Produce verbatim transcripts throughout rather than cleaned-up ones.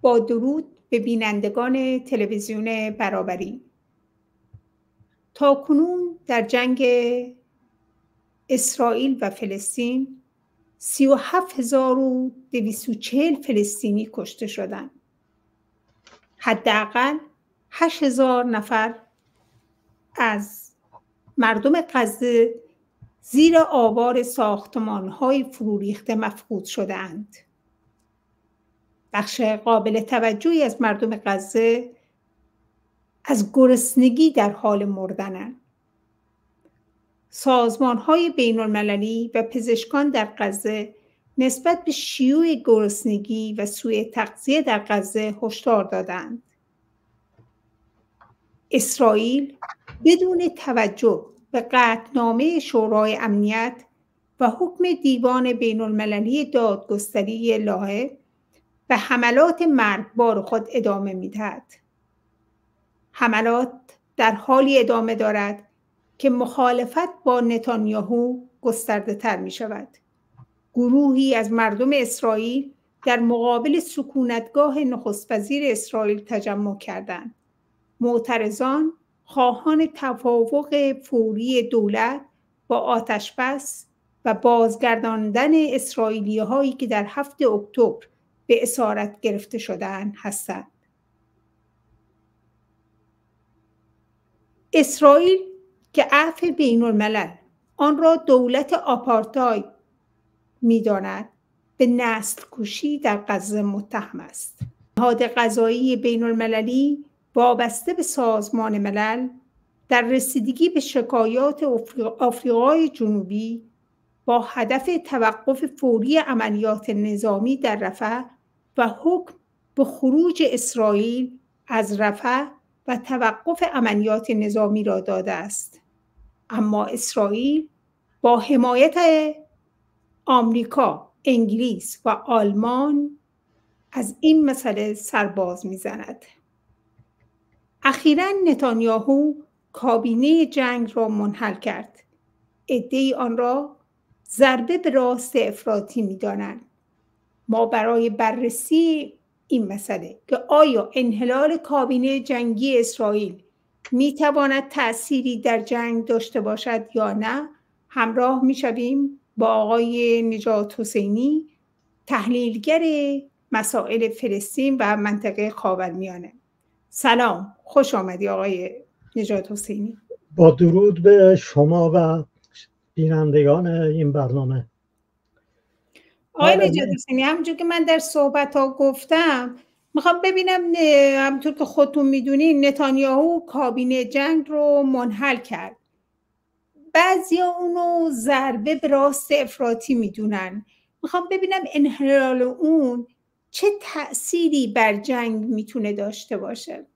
با درود به بینندگان تلویزیون برابری. تاکنون در جنگ اسرائیل و فلسطین سی و هفت هزار و دویست و چهل فلسطینی کشته شدند. حداقل هشت هزار نفر از مردم غزه زیر آوار ساختمان‌های فرو ریخته مفقود شده‌اند. بخش قابل توجهی از مردم غزه از گرسنگی در حال مردنند. سازمان‌های بین‌المللی و پزشکان در غزه نسبت به شیوع گرسنگی و سوء تغذیه در غزه هشدار دادند. اسرائیل بدون توجه به قطعنامه شورای امنیت و حکم دیوان بین‌المللی دادگستری لاهه به حملات مرگبار خود ادامه می‌دهد. حملات در حالی ادامه دارد که مخالفت با نتانیاهو گسترده تر می شود. گروهی از مردم اسرائیل در مقابل سکونتگاه نخست وزیر اسرائیل تجمع کردند. معترضان خواهان توافق فوری دولت با آتشبس و بازگرداندن اسرائیلی‌هایی که در هفتم اکتبر به اسارت گرفته شده‌اند هستند. اسرائیل که عفو بین الملل آن را دولت آپارتاید می‌داند، به نسل کشی در غزه متهم است. نهاد قضایی بین المللی وابسته به سازمان ملل در رسیدگی به شکایات آفریقای جنوبی با هدف توقف فوری عملیات نظامی در رفح و حکم به خروج اسرائیل از رفح و توقف عملیات نظامی را داده است. اما اسرائیل با حمایت آمریکا، انگلیس و آلمان از این مسئله سرباز می‌زند. اخیراً نتانیاهو کابینه جنگ را منحل کرد. عده‌ای آن را ضربه به راست افراطی می‌دانند. ما برای بررسی این مسئله که آیا انحلال کابینه جنگی اسرائیل می‌تواند تأثیری در جنگ داشته باشد یا نه، همراه می‌شویم با آقای نجات حسینی، تحلیلگر مسائل فلسطین و منطقه خاورمیانه. سلام، خوش آمدی آقای نجات حسینی. با درود به شما و بینندگان این برنامه. آقای نجات حسینی، همونجور که من در صحبت ها گفتم، میخوام ببینم همونطور که خودتون میدونین نتانیاهو کابینه جنگ رو منحل کرد. بعضی ها اونو ضربه به راست افراطی میدونن. میخوام ببینم انحلال اون چه تأثیری بر جنگ میتونه داشته باشه.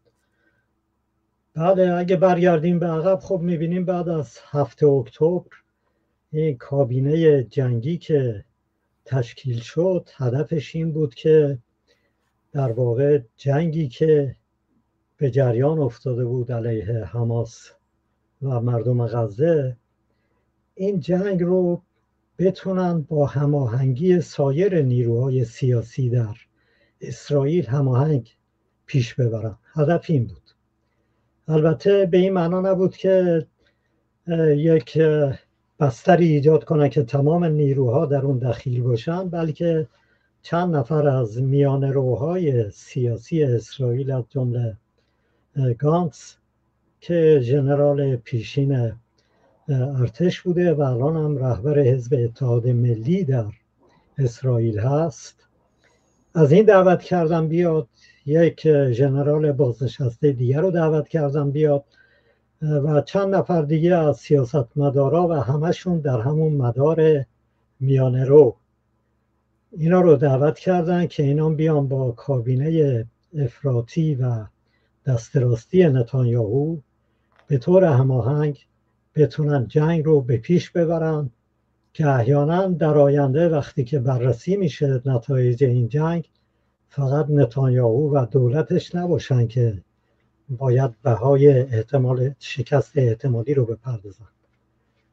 بله، اگه برگردیم به عقب خب میبینیم بعد از هفتم اکتبر این کابینه جنگی که تشکیل شد هدفش این بود که در واقع جنگی که به جریان افتاده بود علیه حماس و مردم غزه، این جنگ رو بتونن با هماهنگی سایر نیروهای سیاسی در اسرائیل هماهنگ پیش ببرن. هدف این بود. البته به این معنا نبود که یک بستری ایجاد کنن که تمام نیروها در اون دخیل باشن، بلکه چند نفر از میانه‌روهای سیاسی اسرائیل از جمله گانتس که ژنرال پیشین ارتش بوده و الان هم رهبر حزب اتحاد ملی در اسرائیل هست، از این دعوت کردن بیاد. یک ژنرال بازنشسته دیگر رو دعوت کردن بیاد و چند نفر دیگه از سیاستمدارا و همشون در همون مدار میانه رو اینا رو دعوت کردن که اینا بیان با کابینه افراطی و دست راستی نتانیاهو به طور هماهنگ بتونن جنگ رو به پیش ببرن که احیانا در آینده وقتی که بررسی میشه نتایج این جنگ، فقط نتانیاهو و دولتش نباشن که باید بهای احتمال شکست احتمالی رو بپردازن.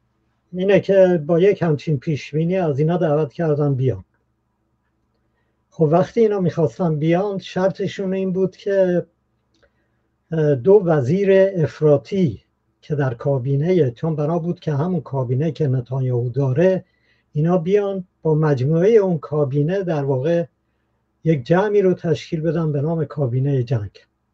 اینه که با یک همچین پیشبینی از اینا دعوت کردن بیان. خب وقتی اینا میخواستن بیان شرطشون این بود که دو وزیر افراطی که در کابینه، چون بنا بود که همون کابینه که نتانیاهو داره اینا بیان با مجموعه اون کابینه در واقع یک جمعی رو تشکیل بدن به نام کابینه جنگ.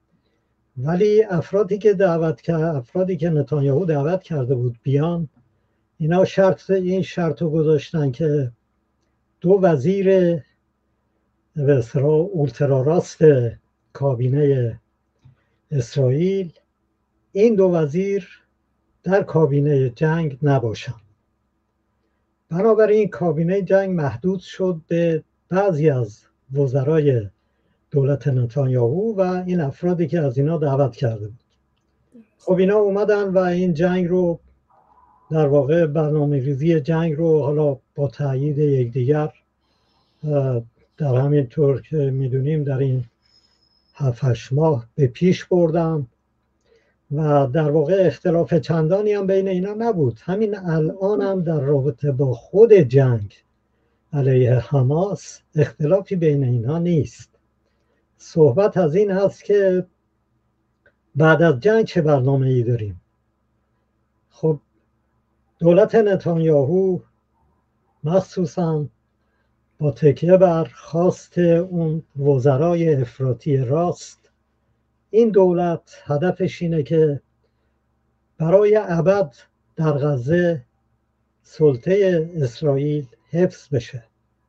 ولی افرادی که دعوت کرد افرادی که نتانیاهو دعوت کرده بود بیان، اینا شرط این شرط رو گذاشتن که دو وزیر به اصطلاح اولترا راست کابینه اسرائیل، این دو وزیر در کابینه جنگ نباشن. بنابراین کابینه جنگ محدود شد به بعضی از وزرای دولت نتانیاهو و این افرادی که از اینا دعوت کرده بود. خب اینا اومدن و این جنگ رو در واقع برنامه ریزی جنگ رو حالا با تأیید یکدیگر در همین طور که میدونیم در این هفت هشت ماه به پیش بردن و در واقع اختلاف چندانی هم بین اینا نبود. همین الان هم در رابطه با خود جنگ علیه حماس اختلافی بین اینا نیست. صحبت از این هست که بعد از جنگ چه برنامه ای داریم. خب دولت نتانیاهو مخصوصا با تکیه بر خواست اون وزرای افراطی راست، این دولت هدفش اینه که برای ابد در غزه سلطه اسرائیل حفظ بشه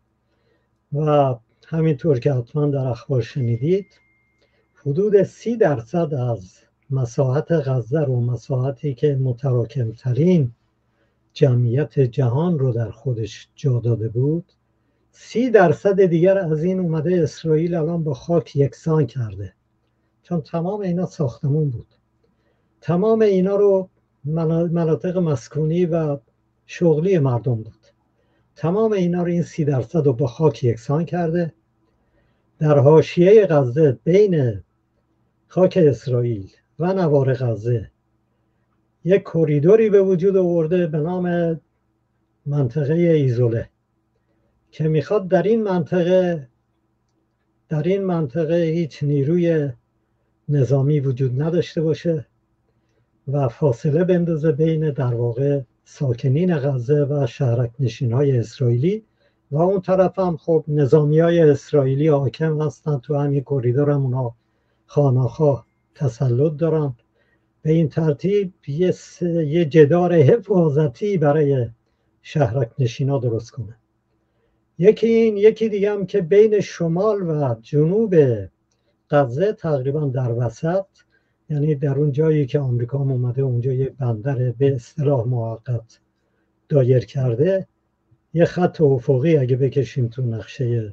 و همینطور که حتما در اخبار شنیدید حدود سی درصد از مساحت غزه رو، مساحتی که متراکمترین جمعیت جهان رو در خودش جا داده بود، سی درصد دیگر از این اومده اسرائیل الان با خاک یکسان کرده. چون تمام اینا ساختمون بود، تمام اینا رو مناطق مسکونی و شغلی مردم بود، تمام اینا رو این سی درصد رو با خاک یکسان کرده. در حاشیه غزه بین خاک اسرائیل و نوار غزه یک کریدوری به وجود آورده به نام منطقه ایزوله که میخواد در این منطقه در این منطقه هیچ نیروی نظامی وجود نداشته باشه و فاصله بندازه بین در واقع ساکنین غزه و شهرک نشین های اسرائیلی و اون طرف هم خب نظامی های اسرائیلی حاکم هستن تو همین کریدور، هم اونا خانه‌خواه تسلط دارن. به این ترتیب یه, یه جدار حفاظتی برای شهرک نشین ها درست کنه. یکی این، یکی دیگه هم که بین شمال و جنوب غزه تقریبا در وسط، یعنی در اون جایی که آمریکا هم اومده اونجا یک بندر به اصطلاح موقت دایر کرده، یه خط افقی اگه بکشیم تو نقشه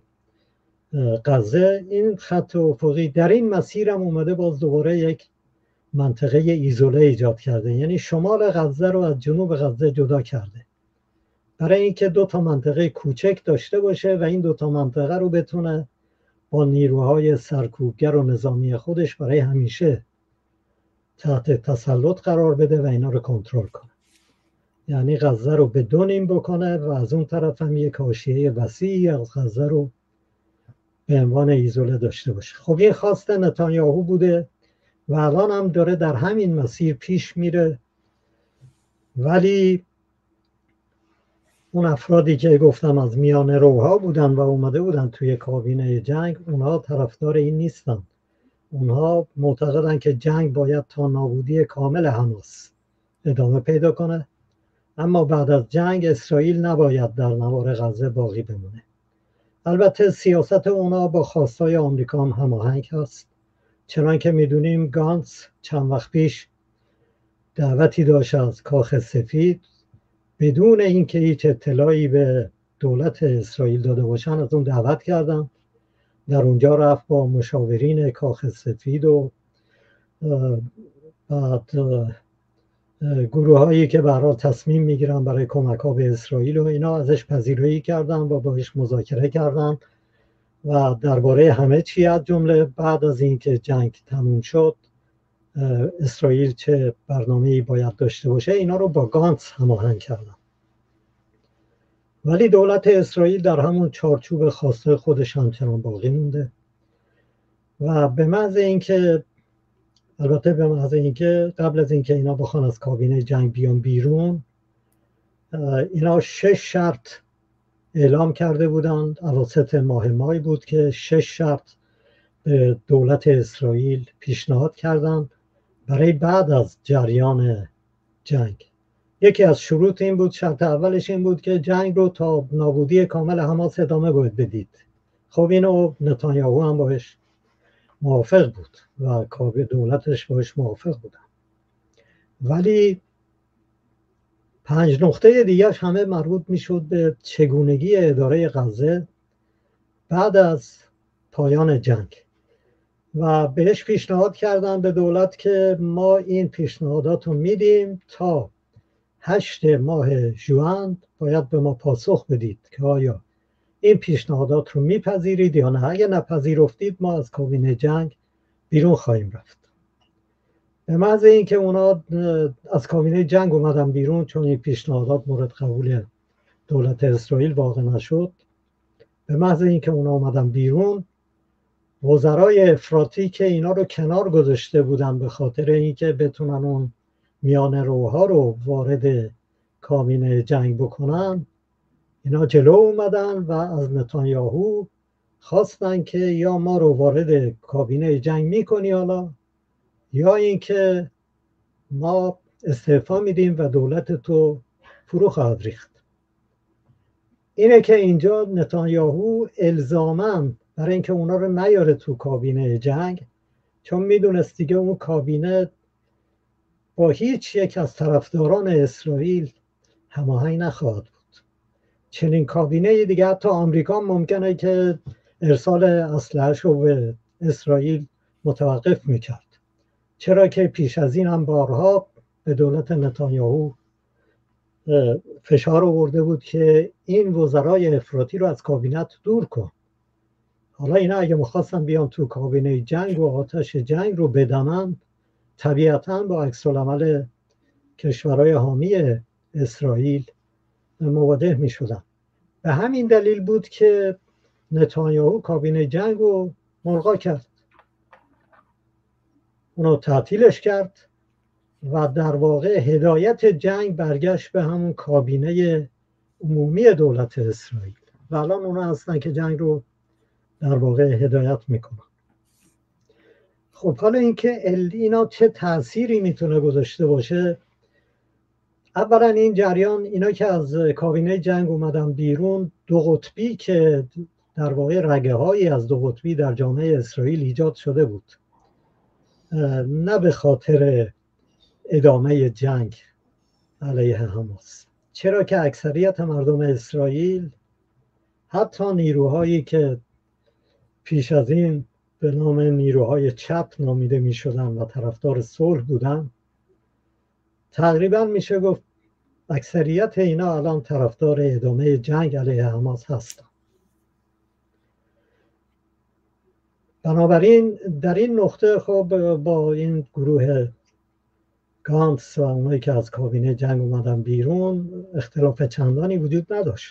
غزه، این خط افقی در این مسیر هم اومده باز دوباره یک منطقه ایزوله ایجاد کرده، یعنی شمال غزه رو از جنوب غزه جدا کرده برای اینکه دو تا منطقه کوچک داشته باشه و این دو تا منطقه رو بتونه با نیروهای سرکوبگر و نظامی خودش برای همیشه تحت تسلط قرار بده و اینا رو کنترل کنه. یعنی غزه رو به دو نیم بکنه و از اون طرف هم یک حاشیه وسیعی از غزه رو به عنوان ایزوله داشته باشه. خب این خواست نتانیاهو بوده و الان هم داره در همین مسیر پیش میره، ولی اون افرادی که گفتم از میان روها بودن و اومده بودن توی کابینه جنگ، اونها طرفدار این نیستن. اونها معتقدن که جنگ باید تا نابودی کامل حماس ادامه پیدا کنه، اما بعد از جنگ اسرائیل نباید در نوار غزه باقی بمونه. البته سیاست اونا با خواستای آمریکا هم هماهنگ هست، چنان که میدونیم گانتس چند وقت پیش دعوتی داشت از کاخ سفید بدون اینکه هیچ اطلاعی به دولت اسرائیل داده باشن، از اون دعوت کردن. در اونجا رفت با مشاورین کاخ سفید و بعد گروه هایی که به هر حال تصمیم میگیرن برای کمک ها به اسرائیل و اینا ازش پذیرایی کردن و باهاش مذاکره کردن و درباره همه چی، از جمله بعد از اینکه جنگ تموم شد اسرائیل چه برنامه‌ای باید داشته باشه، اینا رو با گانتس هماهنگ کردن. ولی دولت اسرائیل در همون چارچوب خاصه خودش همچنان باقی مونده و به محض اینکه البته به محض اینکه قبل از اینکه اینا بخوان از کابینه جنگ بیان بیرون، اینا شش شرط اعلام کرده بودند. اواسط ماه مای بود که شش شرط به دولت اسرائیل پیشنهاد کردند برای بعد از جریان جنگ. یکی از شروط این بود، شرط اولش این بود که جنگ رو تا نابودی کامل حماس ادامه باید بدید. خب اینو نتانیاهو هم باش موافق بود و کابینه دولتش باش موافق بودن. ولی پنج نقطه دیگرش همه مربوط میشد به چگونگی اداره غزه بعد از پایان جنگ و بهش پیشنهاد کردن به دولت که ما این پیشنهادات رو میدیم، تا هشت ماه ژوئن باید به ما پاسخ بدید که آیا این پیشنهادات رو میپذیرید یا نه. اگه نپذیرفتید ما از کابینه جنگ بیرون خواهیم رفت. به محض اینکه اونا از کابینه جنگ اومدن بیرون، چون این پیشنهادات مورد قبول دولت اسرائیل واقع نشد، به محض اینکه اونا اومدن بیرون، وزرای افراطی که اینا رو کنار گذاشته بودن به خاطر اینکه بتونن اون میانه روها رو وارد کابینه جنگ بکنن، اینا جلو اومدن و از نتانیاهو خواستن که یا ما رو وارد کابینه جنگ میکنی حالا، یا اینکه ما استعفا میدیم و دولت تو فرو خواهد ریخت. اینه که اینجا نتانیاهو الزاماً برای اینکه اونا رو نیاره تو کابینه جنگ، چون میدونست دیگه اون کابینه با هیچ یک از طرفداران اسرائیل هماهنگ نخواهد بود. چنین کابینه دیگه حتی آمریکا ممکنه که ارسال اسلحه‌اش رو به اسرائیل متوقف میکرد، چرا که پیش از این هم بارها به دولت نتانیاهو فشار آورده بود که این وزرای افراطی رو از کابینت دور کن. حالا اینا اگه میخواستن بیان تو کابینه جنگ و آتش جنگ رو بدمن، طبیعتاً با عکس العمل کشورهای حامی اسرائیل مواجه میشدن. به همین دلیل بود که نتانیاهو کابینه جنگ رو ملغا کرد، اونو تعطیلش کرد و در واقع هدایت جنگ برگشت به همون کابینه عمومی دولت اسرائیل و الان اونا هستن که جنگ رو در واقع هدایت میکنن. خب حالا اینکه اینا چه تأثیری میتونه گذاشته باشه، اولا این جریان، اینا که از کابینه جنگ اومدن بیرون، دو قطبی که در واقع رگه هایی از دو قطبی در جامعه اسرائیل ایجاد شده بود، نه به خاطر ادامه جنگ علیه حماس، چرا که اکثریت مردم اسرائیل، حتی نیروهایی که پیش از این به نام نیروهای چپ نامیده می شدن و طرفدار صلح بودن، تقریبا میشه گفت اکثریت اینا الان طرفدار ادامه جنگ علیه حماس هستن. بنابراین در این نقطه خب با این گروه گانتس و اونایی که از کابینه جنگ اومدن بیرون اختلاف چندانی وجود نداشت،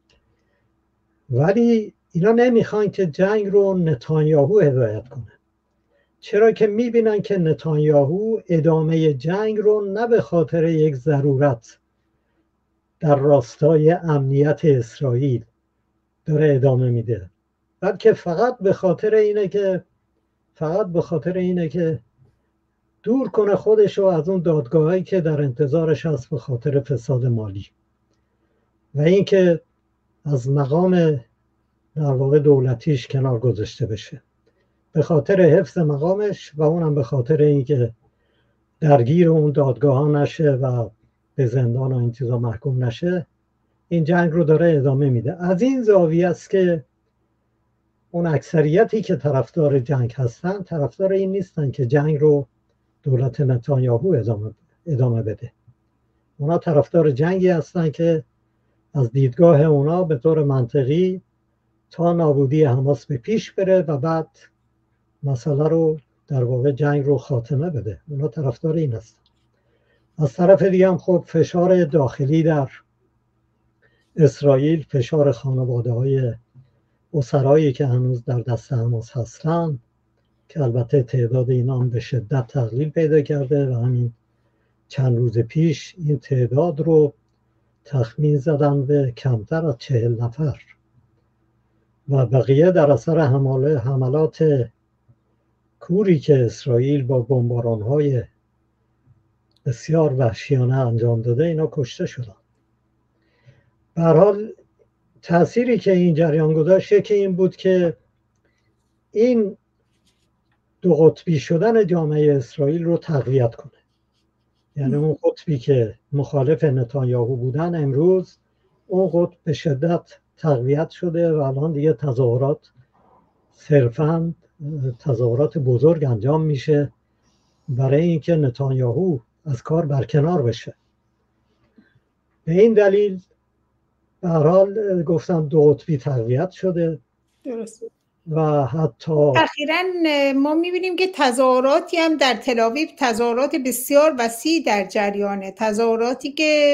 ولی اینا نمیخوان که جنگ رو نتانیاهو هدایت کنه، چرا که میبینن که نتانیاهو ادامه جنگ رو نه به خاطر یک ضرورت در راستای امنیت اسرائیل داره ادامه میده، بلکه فقط به خاطر اینه که فقط به خاطر اینه که دور کنه خودش رو از اون دادگاهایی که در انتظارش هست به خاطر فساد مالی و اینکه از مقام در واقع دولتیش کنار گذاشته بشه، به خاطر حفظ مقامش و اونم به خاطر اینکه درگیر اون دادگاه ها نشه و به زندان و این چیزا محکوم نشه، این جنگ رو داره ادامه میده. از این زاویه است که اون اکثریتی که طرفدار جنگ هستن طرفدار این نیستن که جنگ رو دولت نتانیاهو ادامه ادامه بده. اونا طرفدار جنگی هستن که از دیدگاه اونا به طور منطقی تا نابودی حماس به پیش بره و بعد مسئله رو در واقع جنگ رو خاتمه بده. اونا طرفدار این هستن. از طرف دیگه هم خب فشار داخلی در اسرائیل فشار خانواده های اسرایی که هنوز در دست حماس هستن که البته تعداد اینا هم به شدت تقلیل پیدا کرده و همین چند روز پیش این تعداد رو تخمین زدن به کمتر از چهل نفر و بقیه در اثر حمله حملات کوری که اسرائیل با بمباران‌های بسیار وحشیانه انجام داده اینا کشته شدن. به هر حال تأثیری که این جریان گذاشت که این بود که این دو قطبی شدن جامعه اسرائیل رو تقویت کنه. یعنی اون قطبی که مخالف نتانیاهو بودن امروز اون قطب به شدت تقویت شده و الان دیگه تظاهرات صرفاً تظاهرات بزرگ انجام میشه برای اینکه نتانیاهو از کار برکنار بشه. به این دلیل به هر حال گفتم دو قطبی تقویت شده. درست. و حتی اخیراً ما میبینیم که تظاهراتی هم در تل‌آویو، تظاهرات بسیار وسیع در جریانه، تظاهراتی که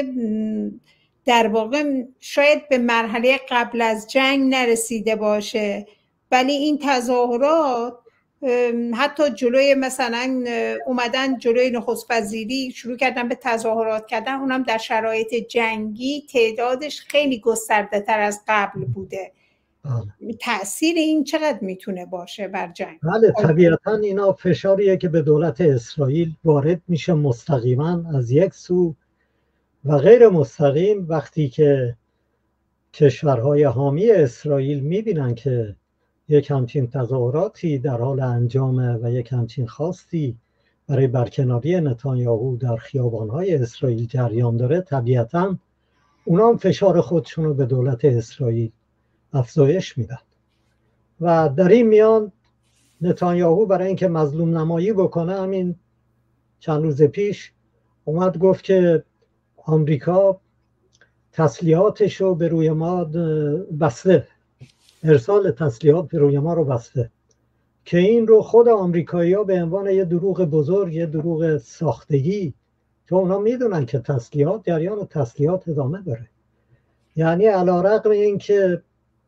در واقع شاید به مرحله قبل از جنگ نرسیده باشه، ولی این تظاهرات حتی جلوی مثلا اومدن جلوی نخست وزیری شروع کردن به تظاهرات کردن، اونم در شرایط جنگی تعدادش خیلی گسترده تر از قبل بوده. تأثیر این چقدر میتونه باشه بر جنگ؟ بله طبیعتا اینا فشاریه که به دولت اسرائیل وارد میشه مستقیما از یک سو و غیر مستقیم وقتی که کشورهای حامی اسرائیل میبینن که یک همچین تظاهراتی در حال انجامه و یک همچین خواستی برای برکناری نتانیاهو در خیابانهای اسرائیل جریان داره، طبیعتا اونا هم فشار خودشون رو به دولت اسرائیل افزایش میدن و در این میان نتانیاهو برای اینکه مظلوم نمایی بکنه همین چند روز پیش اومد گفت که آمریکا تسلیحاتش رو به روی ما بسته، ارسال تسلیحات به روی ما رو بسته، که این رو خود آمریکایی‌ها به عنوان یه دروغ بزرگ، یه دروغ ساختگی، چون اونا میدونن که تسلیحات جریان تسلیحات ادامه داره. یعنی علی‌رغم این که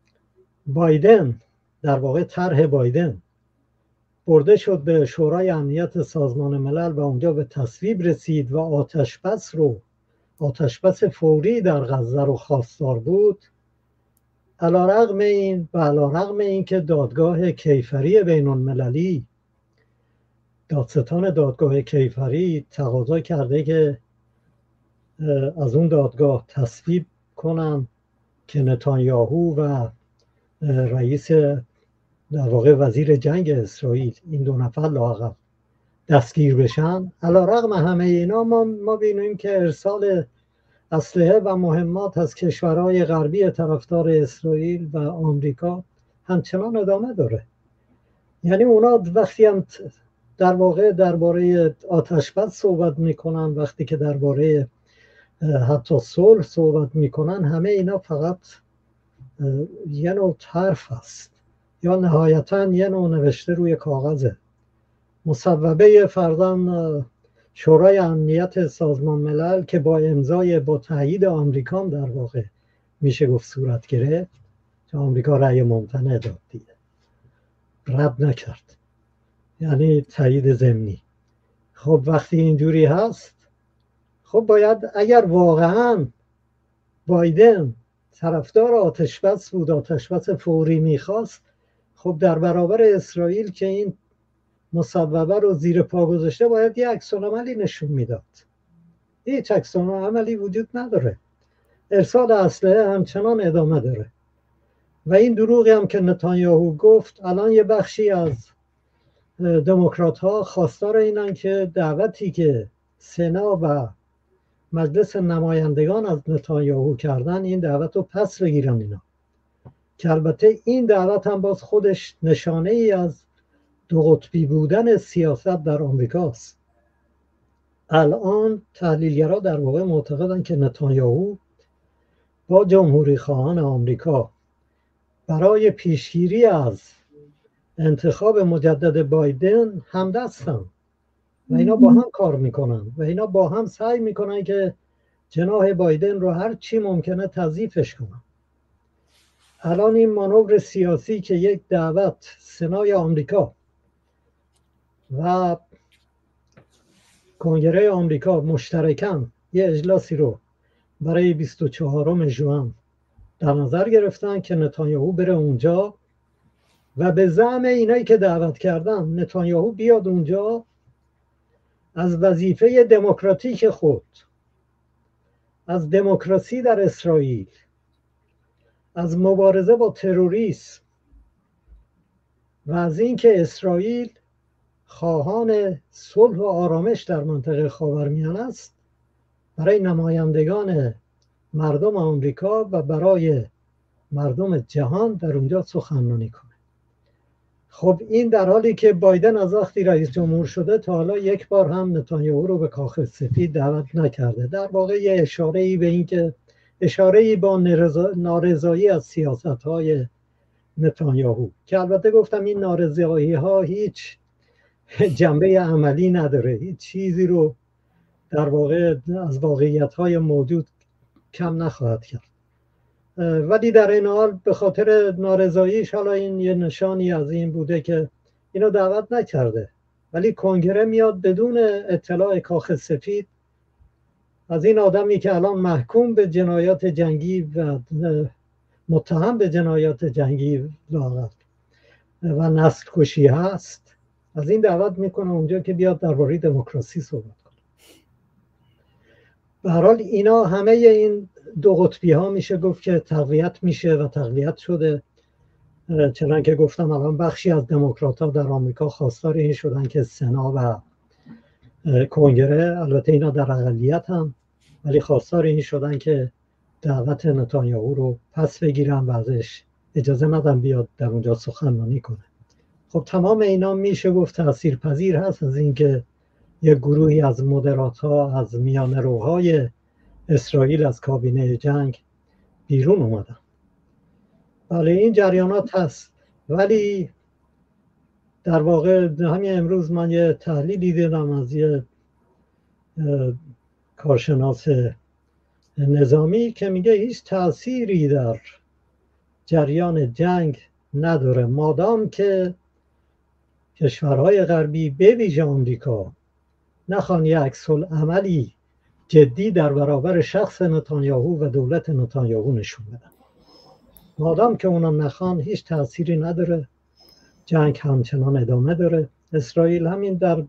بایدن در واقع طرح بایدن برده شد به شورای امنیت سازمان ملل و اونجا به تصویب رسید و آتشبس رو آتشبس فوری در غزه رو خواستار بود، علی‌رغم این و علی‌رغم این که دادگاه کیفری بین المللی، دادستان دادگاه کیفری تقاضا کرده که از اون دادگاه تصویب کنن که نتانیاهو و رئیس در واقع وزیر جنگ اسرائیل این دو نفر لااقل دستگیر بشن، علی‌رغم همه اینا ما ما ببینیم که ارسال اسلحه و مهمات از کشورهای غربی طرفدار اسرائیل و آمریکا همچنان ادامه داره. یعنی اونا وقتی هم در واقع درباره آتشبس صحبت میکنن، وقتی که درباره حتی صلح صحبت میکنن، همه اینا فقط یه نوع طرف است یا نهایتاً یه نوع نوشته روی کاغذه. مصوبه فرضاً شورای امنیت سازمان ملل که با امضای با تایید آمریکا در واقع میشه گفت صورت گرفت، چون آمریکا رأی ممتنع داد دیگه، رد نکرد، یعنی تایید ضمنی. خب وقتی اینجوری هست، خب باید اگر واقعاً بایدن طرفدار آتشبس بود، آتشبس فوری میخواست، خب در برابر اسرائیل که این مصوبه رو زیر پا گذاشته باید یه عکس‌العملی نشون میداد. هیچ عکس‌العملی وجود نداره. ارسال اسلحه همچنان ادامه داره و این دروغی هم که نتانیاهو گفت، الان یه بخشی از دموکرات ها خواستار اینن که دعوتی که سنا و مجلس نمایندگان از نتانیاهو کردن، این دعوت رو پس بگیرن اینا، که البته این دعوت هم باز خودش نشانه ای از دو قطبی بودن سیاست در آمریکاست. الان تحلیلگرا در واقع معتقدن که نتانیاهو با جمهوری خواهان آمریکا برای پیشگیری از انتخاب مجدد بایدن همدستن و اینا با هم کار میکنن و اینا با هم سعی میکنن که جناح بایدن رو هر چی ممکنه تضعیفش کنن. الان این مانور سیاسی که یک دعوت سنای آمریکا و کنگره آمریکا مشترکاً یه اجلاسی رو برای بیست و چهارم ژوئن در نظر گرفتن که نتانیاهو بره اونجا و به زعم اینایی که دعوت کردن نتانیاهو بیاد اونجا از وظیفه دموکراتیک خود، از دموکراسی در اسرائیل، از مبارزه با تروریسم و از اینکه اسرائیل خواهان صلح و آرامش در منطقه خاورمیانه است، برای نمایندگان مردم آمریکا و برای مردم جهان در اونجا سخنرانی کنه. خب این در حالی که بایدن از وقتی رئیس جمهور شده تا حالا یک بار هم نتانیاهو رو به کاخ سفید دعوت نکرده. در واقع یه اشاره ای به این که اشاره ای با نارضایی از سیاست های نتانیاهو که البته گفتم این نارضایی ها هیچ جنبه عملی نداره، هیچ چیزی رو در واقع از واقعیت های موجود کم نخواهد کرد، ولی در این حال به خاطر نارضاییش حالا این یه نشانی از این بوده که اینو دعوت نکرده، ولی کنگره میاد بدون اطلاع کاخ سفید از این آدمی که الان محکوم به جنایات جنگی و متهم به جنایات جنگی و نسل کشی هست، از این دعوت میکنه اونجا که بیاد درباره دموکراسی صحبت کنه. به هر حال اینا همه این دو قطبی ها میشه گفت که تقویت میشه و تقویت شده، چنان که گفتم الان بخشی از دموکرات ها در آمریکا خواستار این شدن که سنا و کنگره، البته اینا در اقلیت هم، ولی خواستار این شدن که دعوت نتانیاهو رو پس بگیرن و ازش اجازه ندن بیاد در اونجا سخنرانی کنه. خب تمام اینا میشه گفت تاثیرپذیر هست از اینکه یک گروهی از مدرات ها از میانه روهای اسرائیل از کابینه جنگ بیرون اومدن. بله این جریانات هست، ولی در واقع همین امروز من یه تحلیلی دیدم از یه کارشناس نظامی که میگه هیچ تأثیری در جریان جنگ نداره مادام که کشورهای غربی به ویژه آمریکا نخوان یک عکس‌العملی جدی در برابر شخص نتانیاهو و دولت نتانیاهو نشون بدن. مادام که اونا نخوان هیچ تأثیری نداره، جنگ همچنان ادامه داره. اسرائیل همین در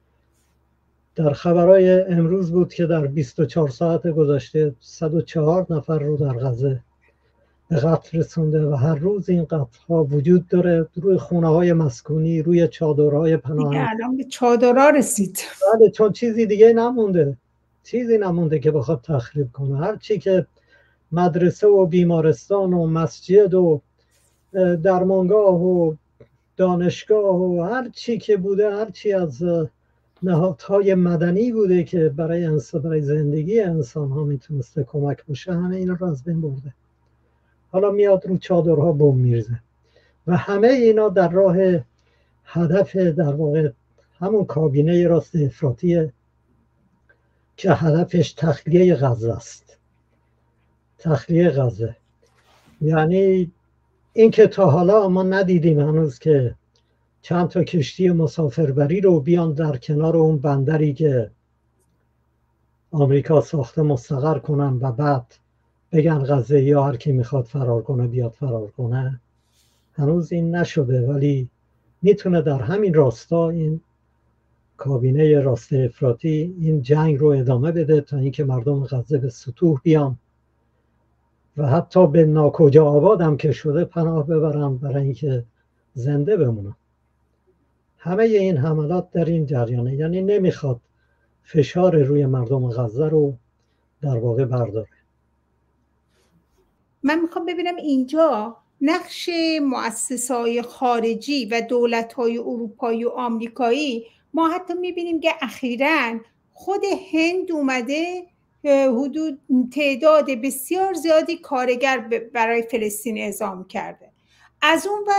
در خبرهای امروز بود که در بیست و چهار ساعت گذشته صد و چهار نفر رو در غزه به قتل رسونده و هر روز این قتل ها وجود داره روی خونه های مسکونی، روی چادرهای پناهنده. الان به چادرها رسید. بله، چون چیزی دیگه نمونده، چیزی نمونده که بخواد تخریب کنه. هر چی که مدرسه و بیمارستان و مسجد و درمانگاه و دانشگاه و هر چی که بوده، هر چی از نهادهای مدنی بوده که برای انسان، برای زندگی انسان ها میتونسته کمک باشه، همه این رو از بین برده. حالا میاد رو چادرها بم میرزه و همه اینا در راه هدف در واقع همون کابینه راست افراطیه که هدفش تخلیه غزه است. تخلیه غزه یعنی این که تا حالا ما ندیدیم هنوز که چند تا کشتی مسافربری رو بیان در کنار اون بندری که آمریکا ساخته مستقر کنن و بعد بگن غزه یا هر کی میخواد فرار کنه بیاد فرار کنه. هنوز این نشده، ولی میتونه در همین راستا این کابینه راست افراطی این جنگ رو ادامه بده تا اینکه مردم غزه به سطوح بیان و حتی به ناکجا آباد هم که شده پناه ببرن برای اینکه زنده بمونن. همه این حملات در این جریانه، یعنی نمیخواد فشار روی مردم غزه رو در واقع برداره. من میخوام ببینم اینجا نقش مؤسسه‌های خارجی و دولت‌های اروپایی و آمریکایی، ما حتی میبینیم که اخیراً خود هند اومده حدود تعداد بسیار زیادی کارگر برای فلسطین اعزام کرده. از اون ور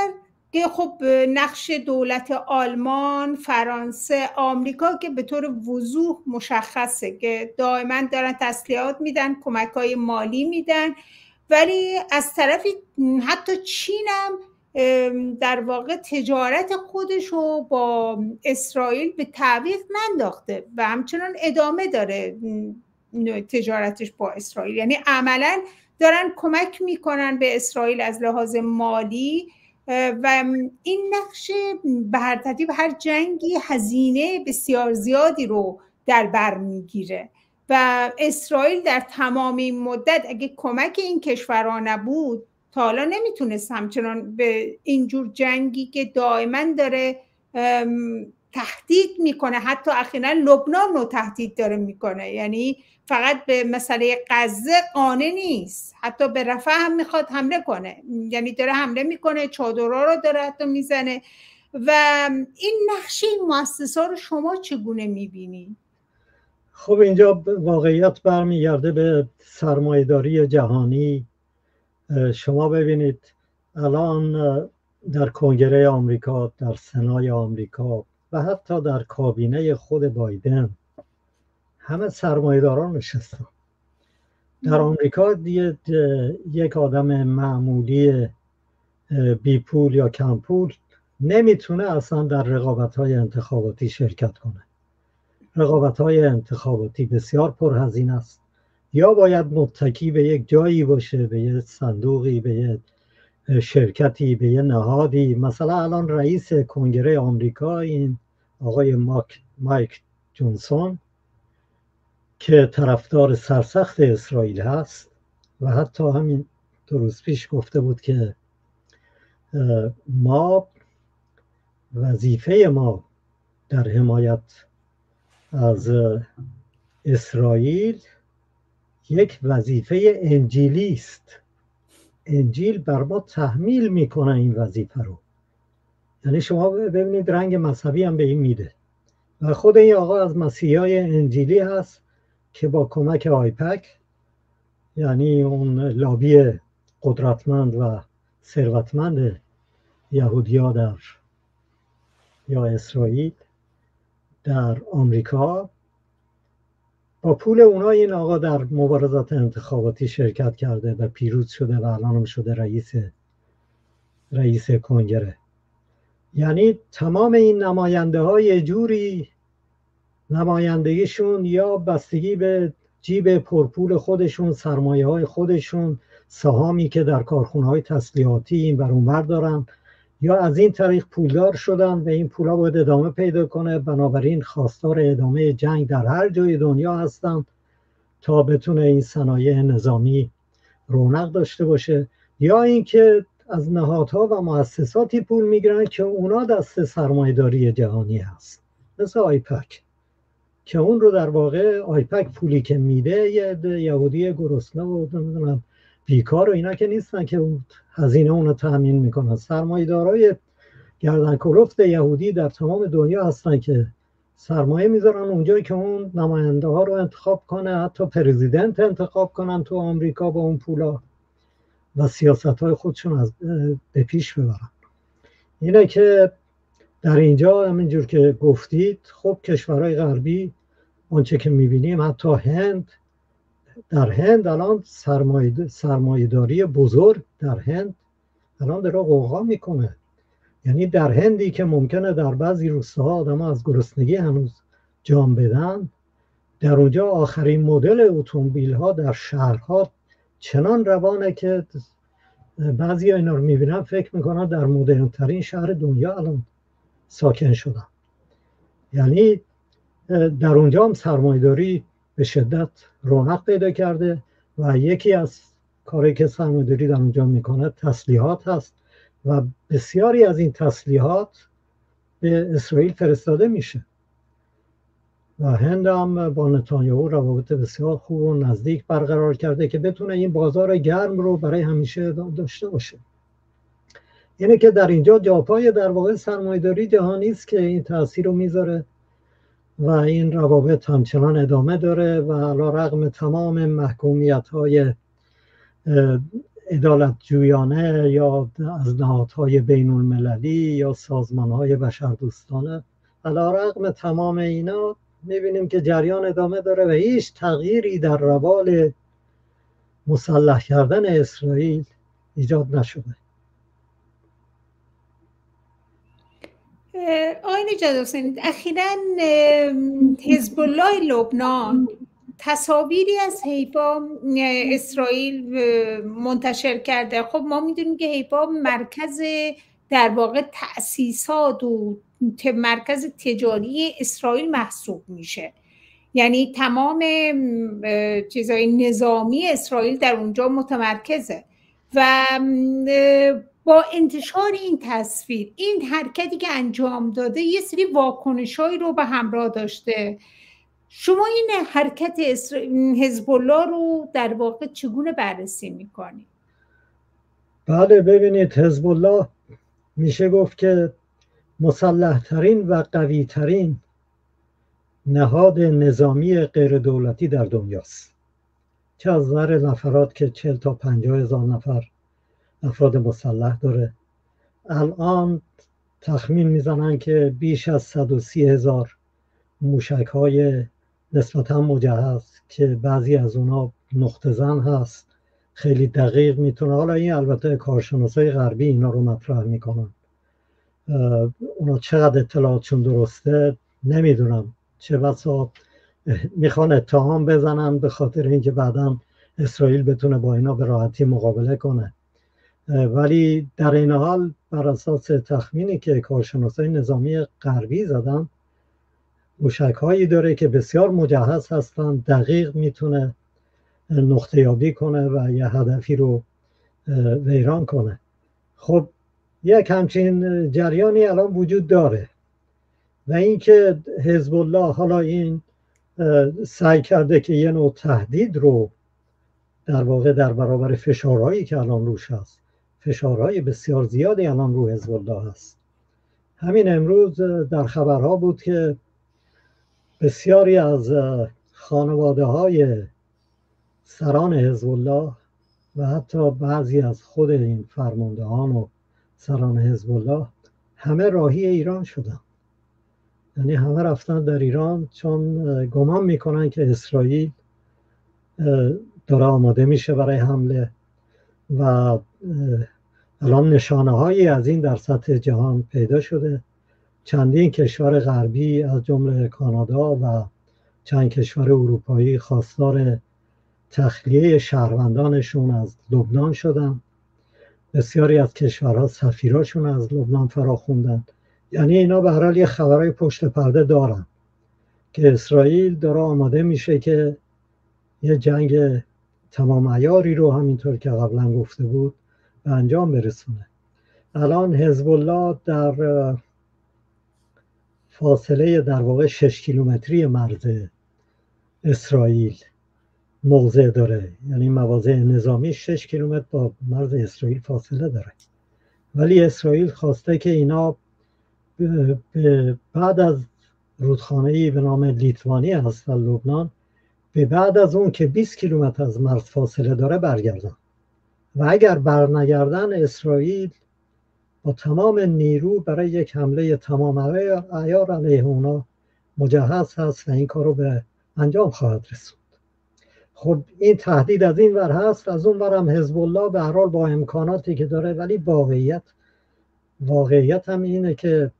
که خب نقش دولت آلمان، فرانسه، آمریکا که به طور وضوح مشخصه که دائما دارن تسلیحات میدن، کمک‌های مالی میدن، ولی از طرفی حتی چین هم در واقع تجارت خودش رو با اسرائیل به تعویق ننداخته و همچنان ادامه داره تجارتش با اسرائیل. یعنی عملاً دارن کمک میکنن به اسرائیل از لحاظ مالی و این نقش به هر ترتیب هر جنگی هزینه بسیار زیادی رو در بر میگیره و اسرائیل در تمام این مدت اگه کمک این کشورها نبود تا حالا نمیتونست همچنان به اینجور جنگی که دائما داره تهدید میکنه، حتی اخیراً لبنان رو تهدید داره میکنه، یعنی فقط به مسئله غزه قانع نیست، حتی به رفح هم میخواد حمله کنه، یعنی داره حمله میکنه، چادرها رو داره حتی میزنه. و این نقشه این مؤسسه رو شما چگونه میبینید؟ خب اینجا واقعیت برمیگرده به سرمایه‌داری جهانی. شما ببینید الان در کنگره آمریکا، در سنای آمریکا و حتی در کابینه خود بایدن همه سرمایه‌داران نشستن. در آمریکا یک آدم معمولی بی پول یا کم پول نمیتونه اصلا در رقابت‌های انتخاباتی شرکت کنه. رقابت‌های انتخاباتی بسیار پرهزینه است. یا باید متکی به یک جایی باشه، به یک صندوقی، به یک شرکتی، به یک نهادی. مثلا الان رئیس کنگره آمریکا این آقای مایک, مایک جونسون که طرفدار سرسخت اسرائیل هست و حتی همین دو روز پیش گفته بود که ما وظیفه ما در حمایت از اسرائیل یک وظیفه انجیلی است. انجیل بر ما تحمیل میکنه این وظیفه رو. یعنی شما ببینید رنگ مذهبی هم به این میده و خود این آقا از مسیحیای انجیلی هست که با کمک آیپک، یعنی اون لابی قدرتمند و ثروتمند یهودیا در یا اسرائیل در آمریکا، با پول اونا این آقا در مبارزات انتخاباتی شرکت کرده و پیروز شده و الان هم شده رئیس رئیس کنگره. یعنی تمام این نماینده ها یه جوری نمایندگیشون یا بستگی به جیب پرپول خودشون، سرمایه های خودشون، سهامی که در کارخونه های تسلیحاتی این بر اون ور دارن، یا از این طریق پولدار شدن و این پولا باید ادامه پیدا کنه، بنابراین خواستار ادامه جنگ در هر جای دنیا هستن تا بتونه این صنایع نظامی رونق داشته باشه، یا اینکه از نهادها و مؤسساتی پول میگیرن که اونا دست سرمایه‌داری جهانی هست، مثل آیپک که اون رو در واقع آیپک پولی که میده یه یهودی گرسنه و نمیدونم بیکار و اینا که نیستن که اون هزینه اون رو تامین میکنن. سرمایه‌دارای گردن کلفت یهودی در تمام دنیا هستن که سرمایه میذارن اونجایی که اون نماینده ها رو انتخاب کنه، حتی پرزیدنت انتخاب کنن تو آمریکا با اون پولا و سیاست های خودشون از به پیش ببرن. اینه که در اینجا همینجور که گفتید، خب کشورهای غربی آنچه که میبینیم، حتی هند، در هند الان سرمایه سرمایه‌داری بزرگ در هند الان داره غوغا میکنه. یعنی در هندی که ممکنه در بعضی روستاها آدم‌ها از گرسنگی هنوز جان بدن، در اونجا آخرین مدل اتومبیل‌ها در شهرها چنان روانه که بعضی اینا رو میبینن فکر میکنن در مدرن ترین شهر دنیا الان ساکن شدن. یعنی در اونجا هم سرمایه‌داری به شدت رونق پیدا کرده و یکی از کاری که سرمایه‌داری در اونجا میکنه تسلیحات هست و بسیاری از این تسلیحات به اسرائیل فرستاده میشه و هند هم با نتانیاهو روابط بسیار خوب و نزدیک برقرار کرده که بتونه این بازار گرم رو برای همیشه داشته باشه. اینه که در اینجا جاپای در واقع سرمایه‌داری جهانی است که این تأثیر رو میذاره و این روابط همچنان ادامه داره و علی رغم تمام محکومیت‌های عدالت جویانه یا از نهادهای بین المللی یا سازمانهای بشردوستانه. علیرغم تمام اینا میبینیم که جریان ادامه داره و هیچ تغییری در روال مسلح کردن اسرائیل ایجاد نشده. آقای نجات حسینی، اخیراً حزب الله لبنان تصاویری از حیفا اسرائیل منتشر کرده. خب ما میدونیم که حیفا مرکز در واقع تأسیسات و مرکز تجاری اسرائیل محسوب میشه، یعنی تمام چیزای نظامی اسرائیل در اونجا متمرکزه و با انتشار این تصویر، این حرکتی که انجام داده یه سری واکنشایی رو به همراه داشته. شما این حرکت حزب الله رو در واقع چگونه بررسی میکنید؟ بله ببینید، حزب الله میشه گفت که مسلح ترین و قوی ترین نهاد نظامی غیر دولتی در دنیاست، چه از نظر نفرات که چهل تا پنجاه هزار نفر افراد مسلح داره. الان تخمین میزنن که بیش از صد و سی هزار موشک های نسبتا مجهز که بعضی از اونا نقطه زن هست، خیلی دقیق میتونه، حالا این البته کارشناسای غربی اینا رو مطرح میکنن، اونا چقدر اطلاعاتشون درسته نمیدونم، چه بسا میخوان اتهام بزنن به خاطر اینکه بعداً اسرائیل بتونه با اینا به راحتی مقابله کنه. ولی در این حال بر اساس تخمینی که کارشناسای نظامی غربی زدن، موشک هایی داره که بسیار مجهز هستن، دقیق میتونه نقطه یابی کنه و یه هدفی رو ویران کنه. خب یک همچین جریانی الان وجود داره و اینکه حزب الله حالا این سعی کرده که یه نوع تهدید رو در واقع در برابر فشارهایی که الان روش هست، فشارهای بسیار زیادی الان رو حزب الله هست. همین امروز در خبرها بود که بسیاری از خانواده های سران حزب الله و حتی بعضی از خود این فرماندهان و سران حزب الله همه راهی ایران شدن، یعنی همه رفتن در ایران چون گمان میکنن که اسرائیل داره آماده میشه برای حمله و الان نشانه هایی از این در سطح جهان پیدا شده. چندین کشور غربی از جمله کانادا و چند کشور اروپایی خواستار تخلیه شهروندانشون از لبنان شدن. بسیاری از کشورها سفیراشون از لبنان فراخوندن. یعنی اینا به هر حال یه خبرای پشت پرده دارن که اسرائیل داره آماده میشه که یه جنگ تمام عیاری رو همینطور که قبلا گفته بود به انجام برسونه. الان حزب الله در فاصله در واقع شش کیلومتری مرز اسرائیل موضع داره، یعنی مواضع نظامی شش کیلومتر با مرز اسرائیل فاصله داره، ولی اسرائیل خواسته که اینا بعد از رودخانه‌ای به نام لیتوانی هست و لبنان، به بعد از اون که بیست کیلومتر از مرز فاصله داره برگردن و اگر برنگردن اسرائیل با تمام نیرو برای یک حمله تمام عیار علیه اونا مجهز هست و این کار رو به انجام خواهد رسوند. خب این تهدید از این ور هست، از اون ور هم حزب الله به هر حال با امکاناتی که داره، ولی واقعیت واقعیت هم اینه که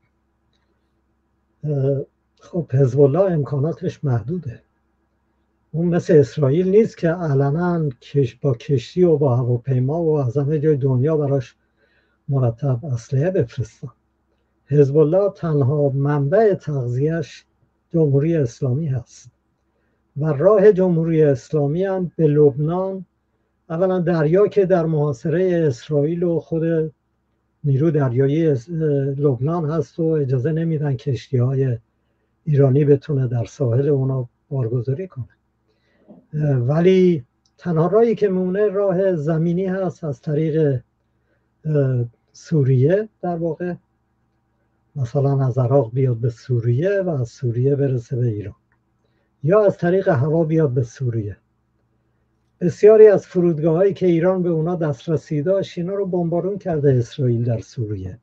خب حزب الله امکاناتش محدوده. اون مثل اسرائیل نیست که علنا با کشتی و با هواپیما و از همه جای دنیا براش مرتب اسلحه بفرستن. حزب الله تنها منبع تغذیه‌اش جمهوری اسلامی هست و راه جمهوری اسلامی هم به لبنان، اولا دریا که در محاصره اسرائیل و خود نیرو دریایی لبنان هست و اجازه نمیدن کشتی‌های ایرانی بتونه در ساحل اونا بارگذاری کنه، ولی تنها راهی که مونه راه زمینی هست از طریق سوریه، در واقع مثلا از عراق بیاد به سوریه و از سوریه برسه به ایران، یا از طریق هوا بیاد به سوریه. بسیاری از فرودگاه‌هایی که ایران به اونا دسترسی داشت اینا رو بمبارون کرده اسرائیل در سوریه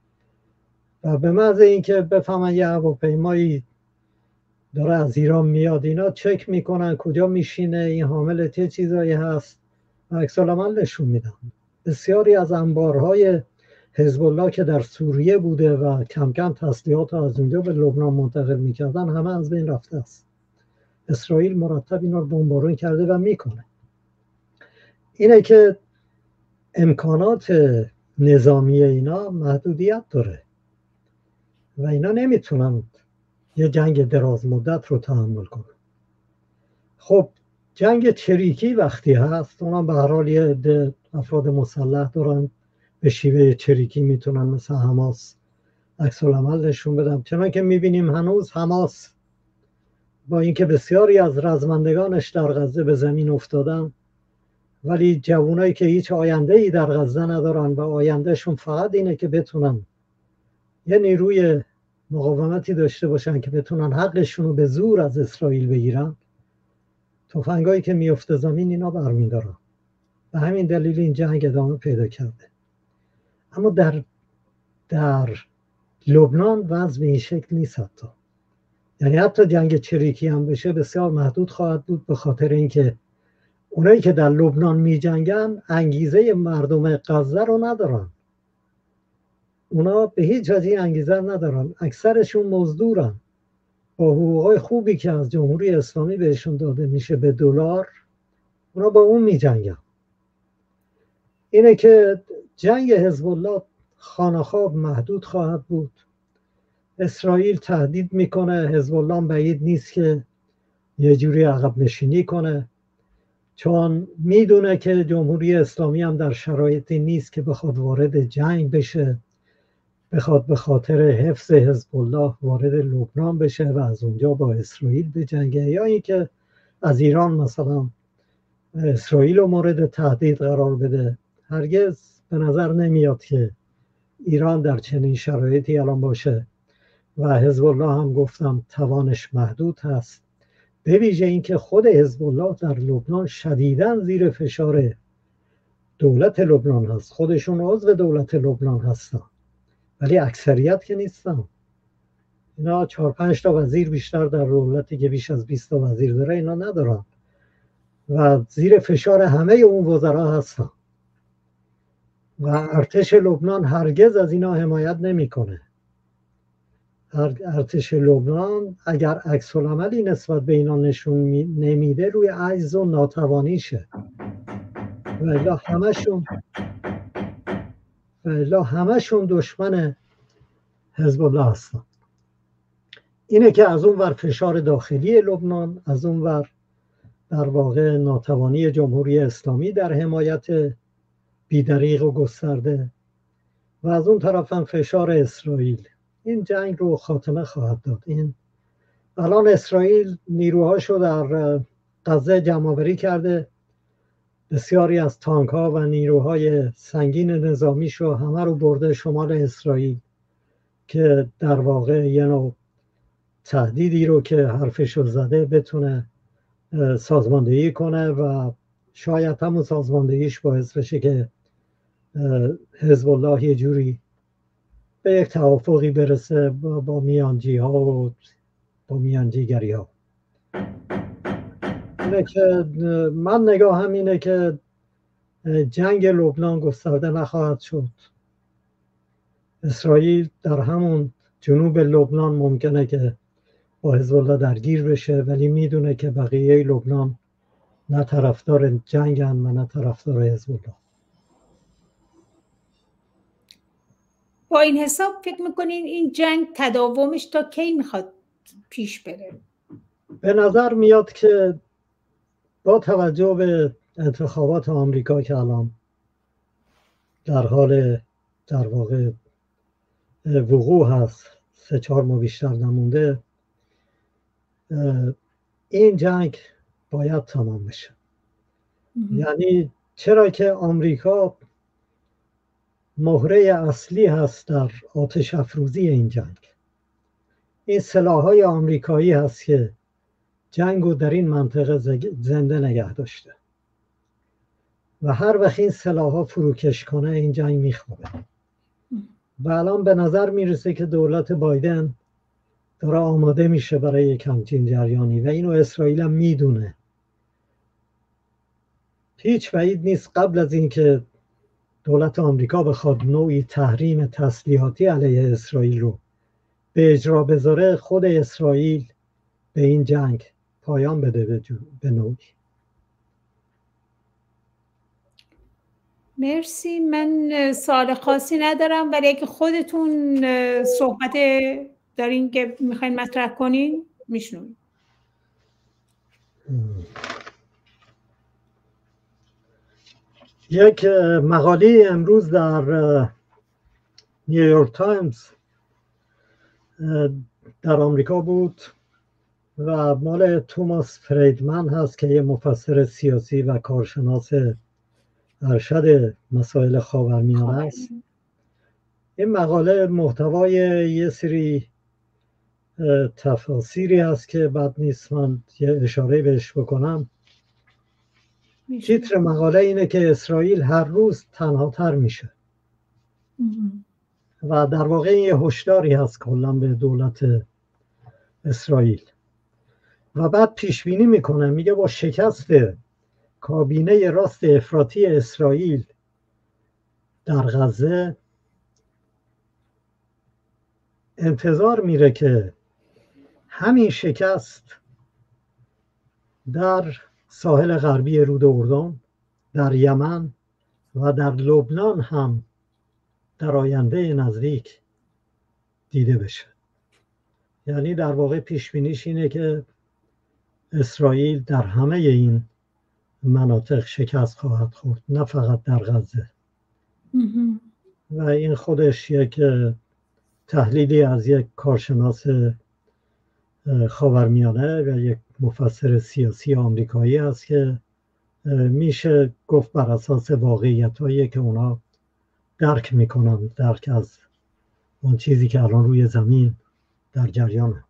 و به محض اینکه بفهمن یه هواپیمایی داره از ایران میاد اینا چک میکنن کجا میشینه، این حامل چه چیزایی هست و عکس العمل نشون میدن. بسیاری از انبارهای حزب الله که در سوریه بوده و کم کم تسلیحات از اونجا به لبنان منتقل میکردن همه از بین رفته است. اسرائیل مرتب اینا رو بمبارون کرده و میکنه. اینه که امکانات نظامی اینا محدودیت داره و اینا نمیتونن یه جنگ دراز مدت رو تحمل کنن. خب جنگ چریکی وقتی هست اونا به هر حال یه عده افراد مسلح دارن به شیوه چریکی میتونن مثل حماس عکس العمل نشون بدن. چنان که میبینیم هنوز حماس با اینکه بسیاری از رزمندگانش در غزه به زمین افتادن ولی جوانایی که هیچ آینده ای در غزه ندارن و آیندهشون فقط اینه که بتونن یه نیروی مقاومتی داشته باشن که بتونن حقشون رو به زور از اسرائیل بگیرن، تفنگایی که میفته زمین اینا برمیدارن. به همین دلیل این جنگ ادامه پیدا کرده. اما در در لبنان وضع به این شکل نیست. حتی یعنی حتی جنگ چریکی هم بشه بسیار محدود خواهد بود به خاطر اینکه اونایی که در لبنان می جنگن انگیزه مردم غزه رو ندارن. اونا به هیچ وجه انگیزه ندارن. اکثرشون مزدورن. با حقوقای خوبی که از جمهوری اسلامی بهشون داده میشه به دلار، اونا با اون می جنگن. اینه که جنگ حزب الله خانه‌خواب محدود خواهد بود. اسرائیل تهدید میکنه، حزب الله بعید نیست که یه جوری عقب نشینی کنه، چون میدونه که جمهوری اسلامی هم در شرایطی نیست که بخواد وارد جنگ بشه، بخواد به خاطر حفظ حزب الله وارد لبنان بشه و از اونجا با اسرائیل بجنگه، یا اینکه از ایران مثلا اسرائیل رو مورد تهدید قرار بده. هرگز به نظر نمیاد که ایران در چنین شرایطی الان باشه و حزب الله هم گفتم توانش محدود هست. به ویژه اینکه خود حزب الله در لبنان شدیداً زیر فشار دولت لبنان هست. خودشون عضو دولت لبنان هستن ولی اکثریت که نیستن. اینا چهار پنج تا وزیر بیشتر در دولتی که بیش از بیست تا وزیر داره اینا ندارن و زیر فشار همه اون وزرا هستن و ارتش لبنان هرگز از اینا حمایت نمیکنه. ارتش لبنان اگر عکس العملی نسبت به اینا نشون نمیده روی عجز و ناتوانیشه و الا همشون و الا همشون دشمن حزب الله هستن. اینه که از اون ور فشار داخلی لبنان، از اون ور در واقع ناتوانی جمهوری اسلامی در حمایت بیدریغ و گسترده و از اون طرف هم فشار اسرائیل. این جنگ رو خاتمه خواهد داد. این الان اسرائیل نیروهاشو در غزه جمع‌آوری کرده، بسیاری از تانک ها و نیروهای سنگین نظامیشو همه رو برده شمال اسرائیل که در واقع یه نوع تهدیدی رو که حرفشو زده بتونه سازماندهی کنه و شاید همون سازماندهیش باعث بشه که حزب الله یه جوری به یک توافقی برسه با میانجی ها و با میانجیگری ها. اینه که من نگاه هم اینه که جنگ لبنان گسترده نخواهد شد. اسرائیل در همون جنوب لبنان ممکنه که با حزب الله درگیر بشه ولی میدونه که بقیه لبنان نه طرفدار جنگن و نه طرفدار حزب الله. با این حساب فکر میکنین این جنگ تداومش تا کی میخواد پیش بره؟ به نظر میاد که با توجه به انتخابات آمریکا که الان در حال در واقع وقوع هست، سه چهار ماه بیشتر نمونده، این جنگ باید تمام بشه. یعنی چرا که آمریکا مهره اصلی هست در آتش افروزی این جنگ. این سلاح‌های آمریکایی هست که جنگ رو در این منطقه زنده نگه داشته. و هر وقت این سلاح‌ها فروکش کنه این جنگ میخوابه. و الان به نظر میرسه که دولت بایدن داره آماده میشه برای یک همچین جریانی و اینو اسرائیل هم میدونه. هیچ بعید نیست قبل از اینکه دولت آمریکا بخواد نوعی تحریم تسلیحاتی علیه اسرائیل رو به اجرا بذاره، خود اسرائیل به این جنگ پایان بده به, به نوعی. مرسی. من سوال خاصی ندارم، ولی اگه خودتون صحبت دارین که میخواین مطرح کنین میشنویم. یک مقاله امروز در نیویورک تایمز در آمریکا بود و مال توماس فریدمن هست که یه مفسر سیاسی و کارشناس ارشد مسائل خاورمیانه است. این مقاله محتوای یه سری تفاسیری هست که بد نیست من یه اشاره بهش بکنم. تیتر مقاله اینه که اسرائیل هر روز تنها تر میشه و در واقع یه هشداری هست کلا به دولت اسرائیل و بعد پیش بینی میکنه، میگه با شکست کابینه راست افراطی اسرائیل در غزه انتظار میره که همین شکست در ساحل غربی رود اردن، در یمن و در لبنان هم در آینده نزدیک دیده بشه. یعنی در واقع پیش بینیش اینه که اسرائیل در همه این مناطق شکست خواهد خورد، نه فقط در غزه. و این خودش یک تحلیلی از یک کارشناس خاورمیانه و یک مفسر سیاسی آمریکایی است که میشه گفت بر اساس واقعیتایی که اونا درک میکنن، درک از اون چیزی که الان روی زمین در جریانه.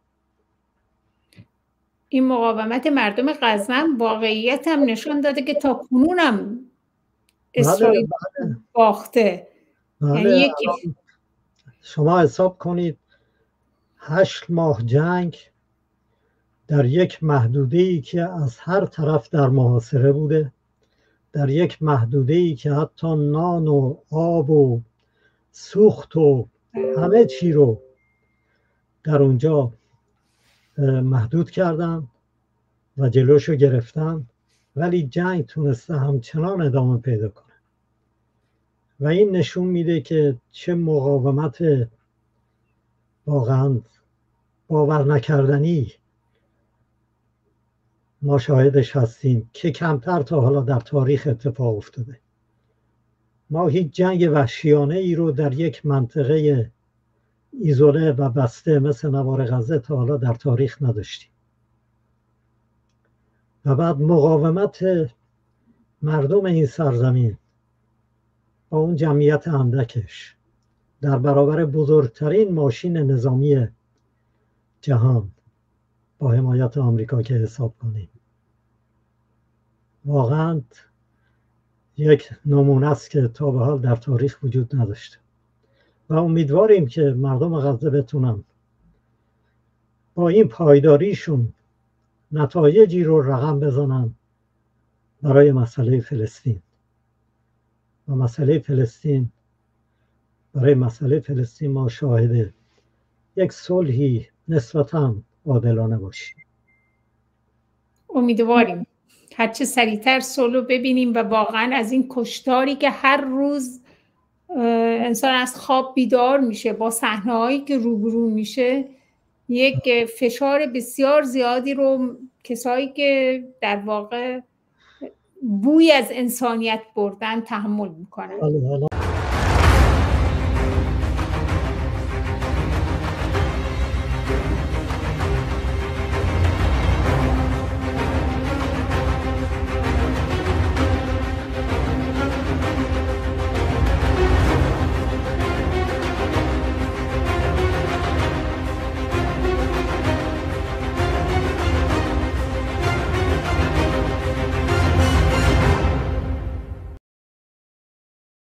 این مقاومت مردم غزه هم واقعیت هم نشان داده که تا کنون هم اسرائیل بله بله. باخته. بله یعنی یکی شما حساب کنید هشت ماه جنگ در یک محدوده‌ای که از هر طرف در محاصره بوده، در یک محدوده‌ای که حتی نان و آب و سوخت و همه چی رو در اونجا محدود کردن و جلوشو گرفتن، ولی جنگ تونسته همچنان ادامه پیدا کنه و این نشون میده که چه مقاومت واقعا باور نکردنی ما شاهدش هستیم که کمتر تا حالا در تاریخ اتفاق افتاده. ما هیچ جنگ وحشیانه ای رو در یک منطقه ایزوله و بسته مثل نوار غزه تا حالا در تاریخ نداشتیم. و بعد مقاومت مردم این سرزمین با اون جمعیت اندکش در برابر بزرگترین ماشین نظامی جهان با حمایت آمریکا که حساب کنیم، واقعا یک نمونه است که تا به حال در تاریخ وجود نداشته و امیدواریم که مردم غزه بتونن با این پایداریشون نتایجی رو رقم بزنن برای مسئله فلسطین و مسئله فلسطین برای مسئله فلسطین ما شاهد یک صلحی نسبتاً عادلانه باشیم. امیدواریم هرچه سریعتر صلح رو ببینیم و واقعا از این کشتاری که هر روز انسان از خواب بیدار میشه با صحنه‌هایی که روبرو میشه، یک فشار بسیار زیادی رو کسایی که در واقع بوی از انسانیت بردن تحمل میکنن.